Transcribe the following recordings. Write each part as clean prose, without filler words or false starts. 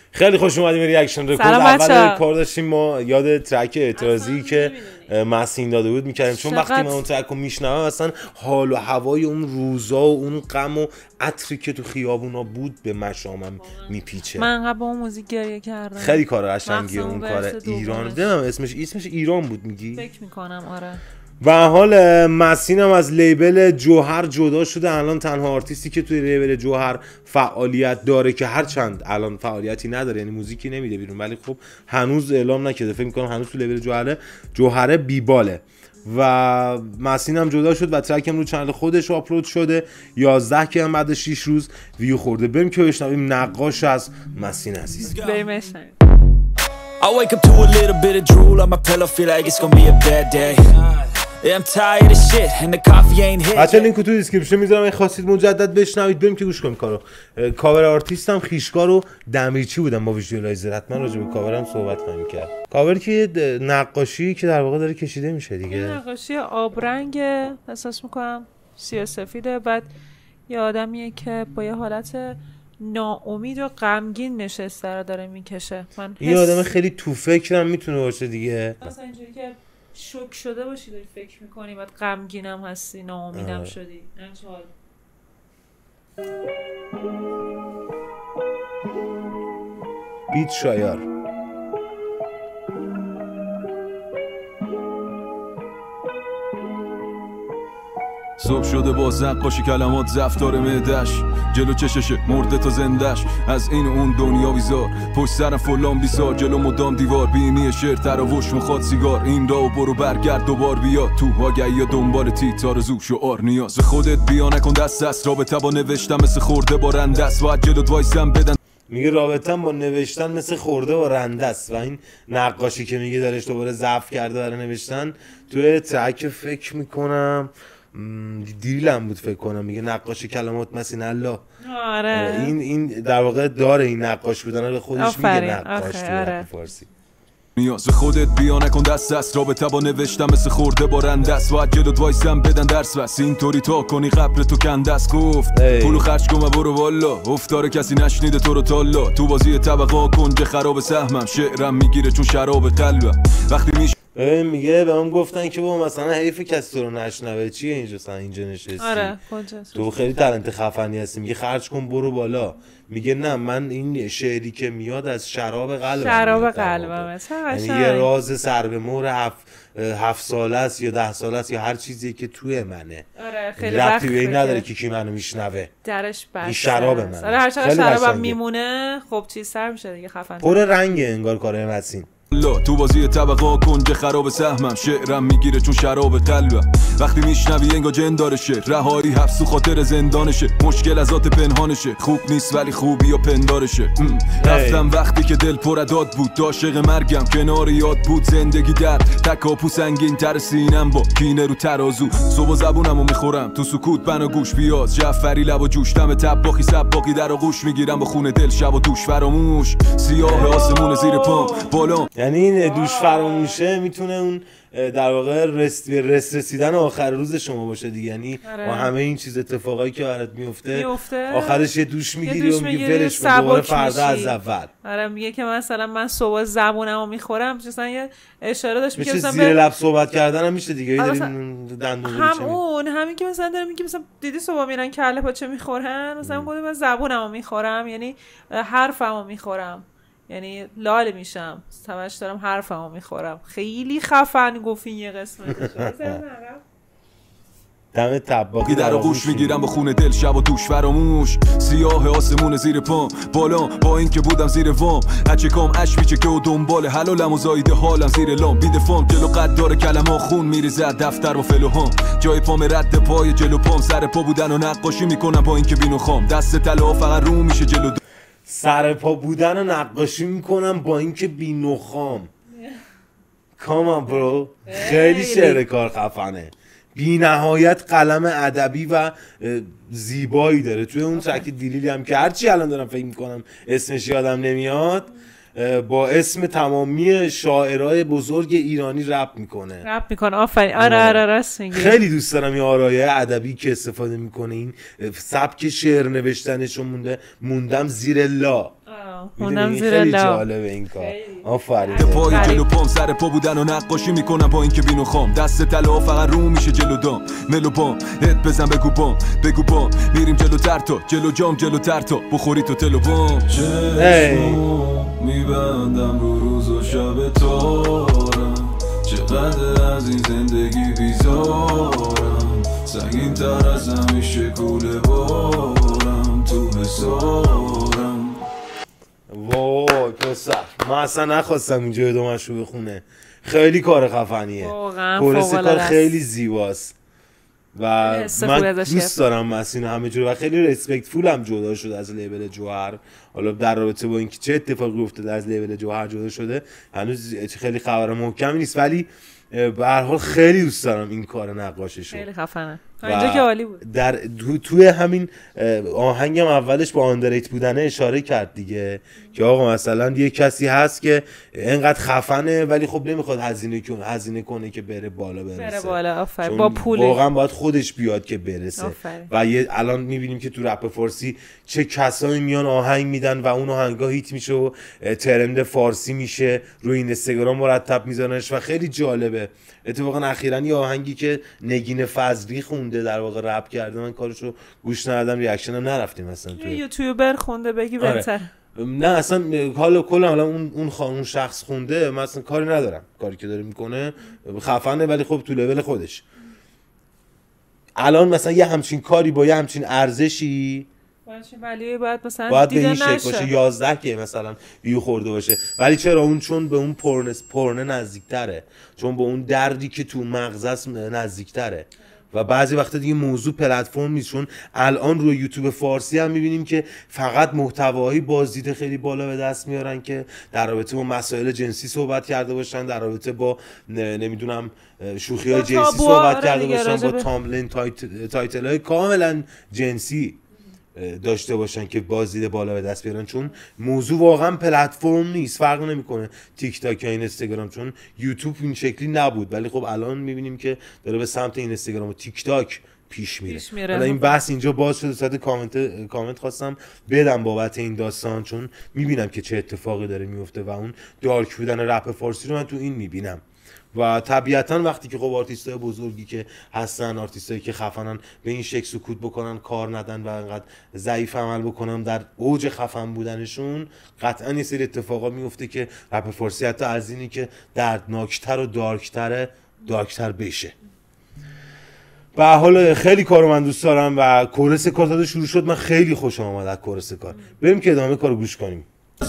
خیلی خوش اومدیم ریاکشن رکورد. اول کار داشتیم ما یاد ترک اعتراضی که مسین داده بود میکردیم، چون وقتی من اون ترک رو میشنوم اصلا حال و هوای اون روزا و اون غم و عطری که تو خیابونا بود به مشامم میپیچه. من قبل اون موزیک گریه کردم. خیلی کار قشنگیه اون کار. ایران نمیدونم اسمش ایران بود میگی؟ فکر میکنم آره. و حال مسین هم از لیبل جوهر جدا شده، الان تنها آرتیستی که توی لیبل جوهر فعالیت داره که هرچند الان فعالیتی نداره، یعنی موزیکی نمیده بیرون، ولی خب هنوز اعلام نکرده، فکر میکنم هنوز تو لیبل جوهر بیباله. و مسین هم جدا شد و ترک هم رو چنل خودش آپلود شده، 11 که هم بعد 6 روز ویو خورده. بریم که بشنویم نقاش از مسین عزیز. بریم I wake up to a little bit of drool on my pillow, feel like it's gonna be a bad day. Yeah, I'm tired of shit and the coffee ain't hit. بچه‌ها لینک تو دیسکریپشن میذارم، اگه خواستید مجدد بشنوید. بریم که گوش کنیم کارو. کاور آرتیست هم خیشکار و دمیرچی بودن با ویژوالایزر. حتما راجع به کاورم صحبت خواهیم کرد. کاور که نقاشی که در واقع داره کشیده میشه دیگه. نقاشی آبرنگ احساس میکنم سیاه سفیده، بعد یه آدمیه که با یه حالت ناامید و غمگین نشسته رو داره میکشه. من یه آدم خیلی تو فکرم میتونه باشه دیگه. مثلا اینجوری که شوک شده باشی داری فکر میکنی، بعد غمگینم هستی، ناامیدم شدی. این حال بیت شایار. صبح شده با نقاشی کلمات زفتار معدش، جلو چششه مرده تا زندش، از این و اون دنیا بیزار، پشت سرم فلان بیزار، جلو مدام دیوار، بینی شعر تراوش میخواد سیگار، این را و برو برگرد دوبار بیا تو آگهی یا دنبال تیت آرزو شعار نیاز خودت بیا نکن دست رابطه با نوشتم مثل خورده با رندست، باید جلوت وایسم بدن. میگه رابطم با نوشتن مثل خورده با رنده است. و این نقاشی که میگه دارش دوباره ضعف کرده برای نوشتن توی ترک فکر میکنم دیریلم بود فکر کنم، میگه نقاشی کلمات مسین الله. آره این در واقع داره این نقاش بودن به خودش میگه نقاش توی فارسی. نیاز خودت بیا نکن دست رابطه با نوشتم مثل خورده با رندست، باید جلوت وایسم بدن درس بس، اینطوری تا کنی قبر تو کندست، گفت پولو خرج کن و برو والا، افتار کسی نشنیده تو رو تالا، تو بازی طبقا کنج خراب سهمم، شعرم میگیره چون شراب قلبم وقتی میشه. میگه به من گفتن که بابا مثلا حیف کسی تو رو نشنوه، چیه اینجا نشستی؟ آره تو خیلی تالنت خفنی هستی. میگه خرج کن برو بالا. میگه نه من این شعری که میاد از شراب قلبم، یعنی یه راز سر به مهر 7 ساله است یا 10 ساله است یا هر چیزی که توی منه. آره خیلی ربطی به این نداره که کی منو میشنوه، درش بس این شراب منه. آره هر چقدر شرابم میمونه خب چیزتر میشه دیگه، خفن پر رنگه انگار کارای مسین. تو بازی طبقا کنج خراب سهمم، شعرم میگیره چون شراب قلبم وقتی میشنوی انگار جن داره شعر، رهایی حبس و خاطر زندانشه، مشکل از ذات پنهانشه، خوب نیست ولی خوبی و پندارشه. رفتم وقتی که دل پر داد بود، عاشق مرگم کنار یاد بود، زندگی در تکاپو سنگین تر سینم با کینه رو ترازو، صبح زبونمو میخورم تو سکوت بنا گوش پیاز، جعفری لب و جوش دم طباخی سباقی در آغوش میگیرم با خون دل شب و دوش فراموش، سیاه آسمون زیر پام بالا. یعنی این دوش فراموش میشه میتونه اون در واقع رسیدن آخر روز شما باشه دیگه، یعنی با همه این چیز اتفاقایی که برات میفته آخرش یه دوش میگیری و میگی ولش کن دوباره فردا از اول. آره میگه که مثلا من صبح زبونمو میخورم، مثلا یه اشاره داشت میگه مثلا زیر لب صحبت کردن هم میشه دیگه، همین که مثلا داره میگه مثلا دیدی صبح میرن کله پاچه میخورن، مثلا خودم من زبونمو میخورم، یعنی حرفمو میخورم، یعنی لال میشم همش دارم حرفمو میخورم. خیلی خفن گفتین یه قسمتش. دم طباخی در آغوش میگیرم با خون دل شب و دوش فراموش، سیاه آسمون زیر پام بالا با این که بودم زیر وام، هچه کام اش میچکه و دنبال حلالم و زایده حالم زیر لام، بیده فام جلو قد داره کلمه خون میریزه دفتر و فلوهام، جای پام رد پای جلو پام، سر پا بودن و نقاشی میکنم با این که بینو خام، دست طلا فقط رو میشه جلو سر پا بودن و نقاشی میکنم با اینکه بی نخام. کامان برو، خیلی شعر کار خفنه، بی نهایت قلم ادبی و زیبایی داره توی اون ترک دیلیلی هم که هرچی الان دارم فکر میکنم اسمش یادم نمیاد، با اسم تمامی شاعرای بزرگ ایرانی رپ میکنه. آفرین. آره راست میگی. خیلی دوست دارم این آرایه ادبی که استفاده میکنه، این سبک شعر نوشتنشو موندم زیر لا. موندم زیر خیلی لب. جالبه این کار. آفرین. پای جلو پام سر پا بودن و نقاشی میکنم با اینکه بینو خام دست طلا فقط رو میشه جلو دام ملو بام هد بزن بگو بام میریم جلوتر تا جلو جام جلوتر تا بخوری تو تلو بام میبندم رو روز و شب تارم چقدر از این زندگی بیزارم سنگین تر از همیشه کوله بارم تو حسارم. وای پسر من اصلا نخواستم اینجا ادامه‌شو بخونه. خیلی کار خفنیه. واقعا کورس کار فوق‌العاده خیلی زیباست و حس من خوبی ازش دوست دارم مسین همه جور و خیلی ریسپکتفول هم جدا شده از لیبل جوهر. حالا در رابطه با اینکه چه اتفاقی افتاده از لیبل جوهر جدا شده هنوز خیلی خبر محکمی نیست، ولی به هر حال خیلی دوست دارم این کار نقاششو. خیلی خفنه اینجا که عالی بود. در توی همین آهنگم اولش با آندریت بودنه اشاره کرد دیگه که آقا مثلا یه کسی هست که اینقدر خفنه ولی خب نمیخواد هزینه کنه که بره بالا. آفرین. با پول واقعا باید خودش بیاد که برسه. آفرین. و الان میبینیم که تو رپ فارسی چه کسایی میان آهنگ میدن و اون آهنگا هیت میشه و ترند فارسی میشه، روی اینستاگرام مرتب میذارنش و خیلی جالبه. اتفاقا اخیراً یه آهنگی که نگین فضلی خونده در واقع رپ کرده من کارشو گوش ندادم، ریاکشنم نرفتیم مثلا تو یوتیوبر خونده بگی بهتر. نه اصلا حالا اون شخص خونده، من اصلا کاری ندارم، کاری که داره میکنه خفنه ولی خب تو لول خودش. الان مثلا یه همچین کاری با یه همچین ارزشی ولی باید مثلا باید به دیده این شکل نشه. باشه 11 که مثلا ویو خورده باشه، ولی چرا اون چون به اون پرنه نزدیکتره، چون به اون دردی که تو مغز است نزدیکتره و بعضی وقتا دیگه موضوع پلتفرم نیست. چون الان روی یوتیوب فارسی هم میبینیم که فقط محتوایی بازدید خیلی بالا به دست میارن که در رابطه با مسائل جنسی صحبت کرده باشن، در رابطه با نمیدونم شوخی های جنسی صحبت کرده باشن، با تاملین تایتل های کاملا جنسی داشته باشن که بازدید بالا به دست بیارن، چون موضوع واقعا پلتفرم نیست. فرق نمیکنه تیک تاک یا اینستاگرام، چون یوتیوب این شکلی نبود ولی خب الان میبینیم که داره به سمت اینستاگرام و تیک تاک پیش میره. حالا این بحث اینجا باز شده، صد کامنت خواستم بدم بابت این داستان، چون میبینم که چه اتفاقی داره میفته و اون دارک بودن رپ فارسی رو من تو این میبینم. و طبیعتا وقتی که خب آرتیستای بزرگی که هستن، آرتیستایی که خفنن، به این شکل سکوت بکنن، کار ندن و انقدر ضعیف عمل بکنن در اوج خفن بودنشون، قطعا یه سری اتفاقا میفته که رپ فارسی حتی از اینی که دردناکتر و دارکتر بشه. به حال خیلی کارو من دوست دارم و کورس کار داده شروع شد، من خیلی خوشم اومد از کورس کار. بریم که ادامه کارو گوش کنیم.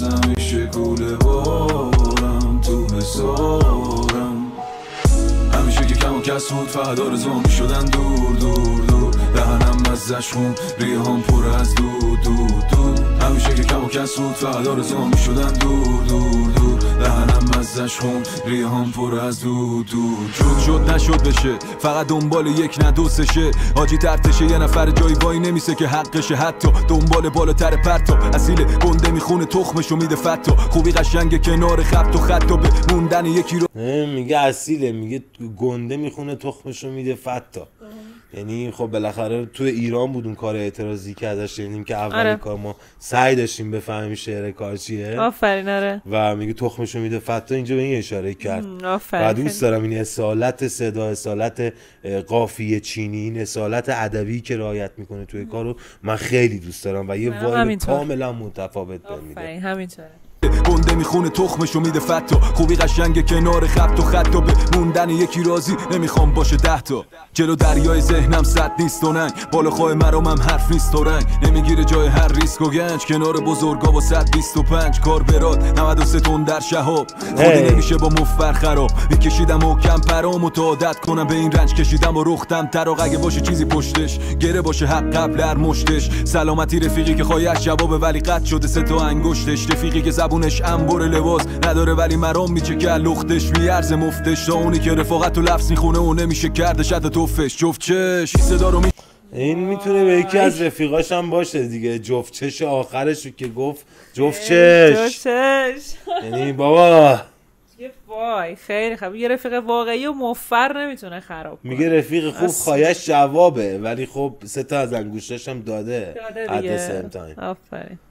همیشه که کم و کس بود فقط آرزوام میشدن دور دهنم ازش خون ریهام پر از دود همیشه که کم و کس بود فقط آرزوام میشدن دور دهنم ازش خون ریهام پر از دود شد نشد بشه فقط دنبال یک نه دو سشه حاجی ترتشه یه نفر جایی وای نمیسه که حقشه حتی دنبال بالاتر پرتا اصیل گنده میخونه تخمشو میده فتا خوبی قشنگ کنار خط و خط و به موندن یکی رو میگه اصیله، میگه گنده میخونه تخمشو میده فتا. یعنی خب بالاخره تو ایران بود اون کار اعتراضی که ازش شنیدیم که اول کار ما سعی داشتیم بفهمیم شعر کار چیه. آفرین. آره. و میگه تخمشو میده فتا، اینجا به این اشاره کرد. آفرین. و دوست دارم این اصالت صدا، اصالت قافیه چینی، این اصالت ادبی که رعایت میکنه توی کارو من خیلی دوست دارم و یه وایب کاملا متفاوت بهم میده. آفرین همینطوره. گنده میخونه تخمشو میده فتا خوبی قشنگ کنار خط و خط و به موندن یکی راضی نمیخوام باشه 10 تا جلو دریای ذهنم صد نیست و ننگ بالا خواه مرامم حرف نیست و رنگ نمیگیره جای هر ریسک و گنج کنار بزرگا با 125 کار براد 93 تن در شهاب خودی نمیشه با مفبر خراب میکشیدم و کم پرام و تا عادت کنم به این رنج کشیدم و رختم تراق اگه باشه چیزی پشتش گره باشه حق قبل هر مشتش سلامتی رفیقی که خواهیش جوابه ولی قطع شده 3 تا انگشتش رفیقی که زبونش انبر لباس نداره ولی مرام میچکه لختش میارزه مفتش تا اونی که رفاقت و لفظ میخونه و نمیشه کردش حتی توفش جفت چش صدا رو این میتونه به یکی از رفیقاش هم باشه دیگه، جفت چش آخرش که گفت جفت چش یعنی بابا وای خیلی خب یه رفیق واقعی و مفر نمیتونه خراب کنه. میگه رفیق خوب خواهش جوابه ولی خب 3 تا از انگشتاش هم داده دیگه. آفرین.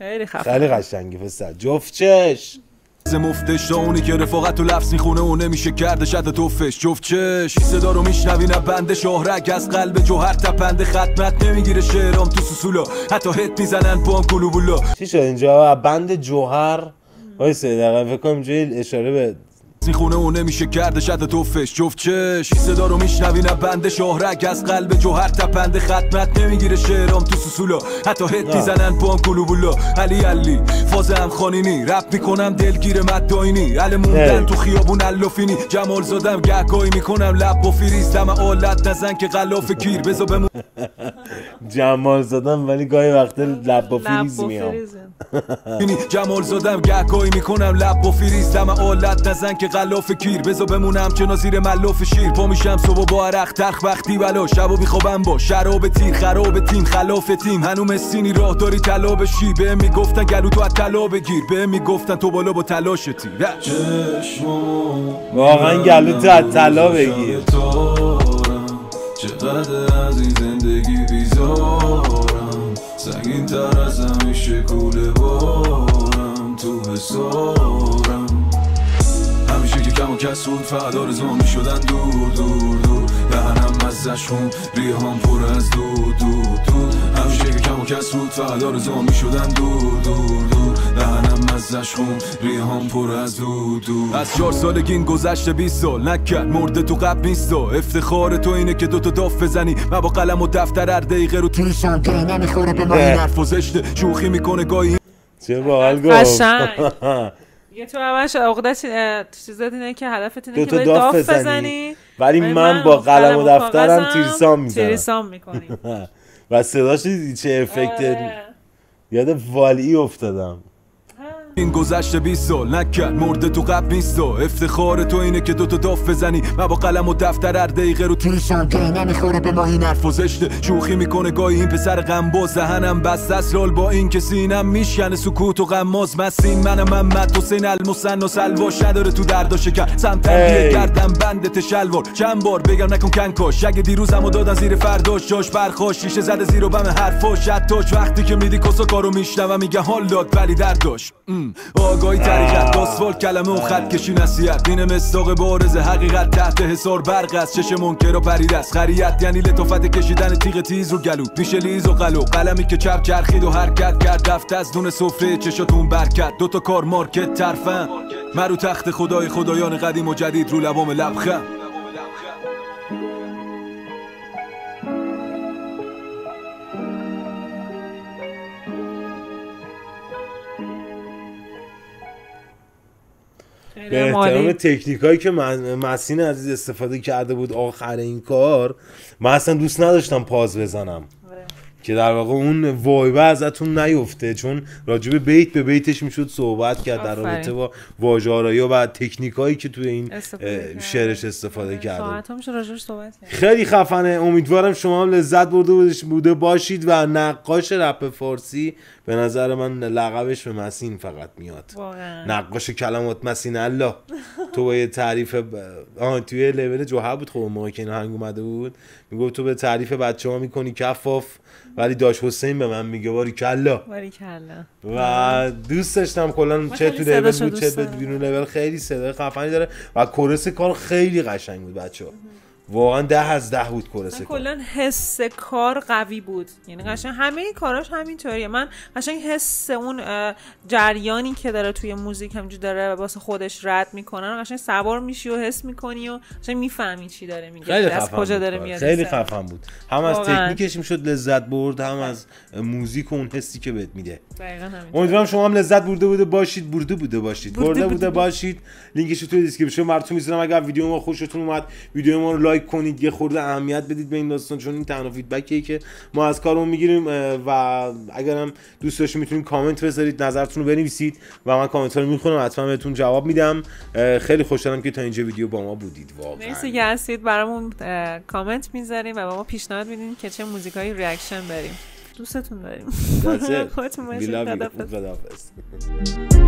خیلی خفن، خیلی قشنگی پسر. جفت چش مفتش تا اونی که رفاقت و لفظ میخونه و نمیشه کردش حتی توفش. جفت چش صدا رو میشنوی نه بنده شاهرگ از قلب جوهر تپنده ختمت نمیگیره شعرام تو سوسولا حتی هت میزنن با هم کلو بولا. چی شد اینجا بند جوهر وایسه دقیقا فکر کنم اینجا اشاره به میخونه و نمیشه کردش حتی توفش. جفت چش صدا رو میشنوی نه بنده شاهرگ از قلب جوهر تپنده ختمت نمیگیره شعرام تو سوسولا حتی هت میزنن با هم کلو بولا. علی فاز هم خانینی رپ میکنم دلگیر مداینی علی موندن تو خیابون علافینی جمال زادم گهگاهی میکنم لب و فریز دم آلت نزن که غلاف کیر بزا بمون جمال زادم ولی گاهی وقت لب و فریز میام. جمال زادم گهگاهی میکنم لب و فریز دم آلت نزن که غلاف کیر بزا بمونم چنا زیر ملاف شیر. پا میشم صبح با عرق ترخ وقتی بلا شبو بیخوابم با شراب تیر خراب تیم خلاف تیم هنو مسینی راه داری طلا بشی. بهم میگفتن گلو تو از طلا بگیر بهم میگفتن تو بالا با تلاشتی واقعا گلو تو از طلا بگیر. چقدر از این زندگی بیزارم سنگین تر از همیشه کوله بارم تو حسارم همیشه که کم و کس بود فقط آرزوام میشدن دور دهنم مزش خون ریهام پر از دود همیشه که کم و کس بود فقط آرزوام میشدن دور دهنم مزش خون ریهام پر از دود از 4 سالگی این گذشته 20 سال نکرد مرده تو قبل نیست. افتخار تو اینه که دوتا داف بزنی من با قلم و دفتر هر دقیقه رو تویشم که نمیخوره به من این حرف و زشته شوخی میکنه گاهی. چه باحال گفت. یه تو همش عقدت چیزات اینه که هدفت اینه که داف بزنی ولی من با قلم و دفترم تیرسام میکنی و صداش دیدی چه افکت یاد والی افتادم. این گذشته 20 سال نکرد مرده تو قبل نیست. افتخار تو اینه که دوتا داف بزنی من با قلم و دفتر هر دقیقه رو تویشم که نمیخوره به ما این حرف و زشته شوخی میکنه گاهی این پسر غمباز دهنم بست اسرال با این که سینم میشکنه سکوت و غماز مسین من محمد حسین المثنی سلواش نداره تو دردا شکر سمتم گردم بنده شلوار چند بار بگم نکن کنکاش اگه دیروزمو دادن زیر فرداش جاش برخاش شیشه زده زیر و بم حرفاش حتاش وقتی که میدی کسا کارو میشنوم میگه حال داد ولی درداش آگاهی طریقت آسفالت کلمه و خط کشی نصیحت این مصداق بارز حقیقت تحت حصار برق است چش منکر و پرید است خریت یعنی لطافت کشیدن تیغ تیز رو گلو میشه لیز و قلو قلمی که چپ چرخید و حرکت کرد رفت از دون سفره چشاتون برکت دوتا کار مارکت ترفن من رو تخت خدایان قدیم و جدید رو لبام لبخند. به احترام تکنیکایی که مسین عزیز استفاده کرده بود آخر این کار من اصلا دوست نداشتم پاز بزنم که در واقع اون وایبه ازتون نیفته چون راجب بیت به بیتش میشد صحبت کرد در رابطه با واژه‌آرایی و تکنیکایی که توی این شعرش استفاده کرده. خیلی خفنه. امیدوارم شما هم لذت بوده باشید و نقاش رپ فارسی به نظر من لقبش به مسین فقط میاد واقعا. نقاش کلمات مسین الله تو با یه تعریف توی لول جوهر بود خب موقعی که این آهنگ اومده بود میگفت تو به تعریف بچه‌ها میکنی کفاف ولی داش حسین به من میگه باری کلا و دوست داشتم کلا چه تو لول بود چه بیرون لول خیلی صدای خفنی داره و کورس کار خیلی قشنگ بود بچه‌ها واقعا 10 از 10 بود کورس کار. کلا حس کار قوی بود یعنی قشنگ همه کاراش همینطوریه. من قشنگ حس اون جریانی که داره توی موزیک همینجوری داره واسه خودش رد میکنه قشنگ سوار میشی و حس میکنی و قشنگ میفهمی چی داره میگه از کجا داره میاد. خیلی خفن بود هم از تکنیکش میشد لذت برد هم از موزیک و اون حسی که بهت میده. دقیقاً همین. امیدوارم شما هم لذت برده باشید. لینکش رو توی دیسکریپشن براتون میذارم. اگر ویدیو ما خوشتون اومد ویدیو ما رو لایک کنید یه خورده اهمیت بدید به این داستان چون این تنها فیدبکیه که ما از کارمون میگیریم و اگرم دوست داشتید میتونید کامنت بذارید نظرتون رو بنویسید و من کامنت ها رو میخونم حتما بهتون جواب میدم. خیلی خوشحالم که تا اینجا ویدیو با ما بودید. واقعا مرسی که هستید برامون کامنت میذاریم و با ما پیشنهاد میدین که چه موزیکایی ریاکشن بریم. دوستتون داریم. خودتون باشید.